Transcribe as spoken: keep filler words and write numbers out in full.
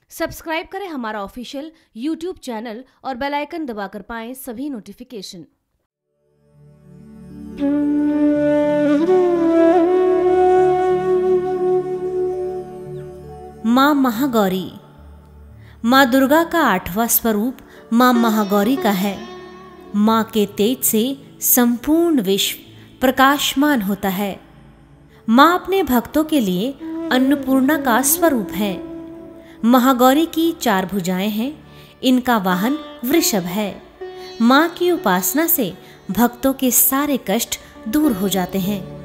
Subscribe करें हमारा official YouTube channel और बेल आइकन दबाकर पाएं सभी नोटिफिकेशन। माँ महागौरी। माँ दुर्गा का आठवां स्वरूप माँ महागौरी का है। माँ के तेज से संपूर्ण विश्व प्रकाशमान होता है। माँ अपने भक्तों के लिए अन्नपूर्णा का स्वरूप है। महागौरी की चार भुजाएं हैं। इनका वाहन वृषभ है। माँ की उपासना से भक्तों के सारे कष्ट दूर हो जाते हैं।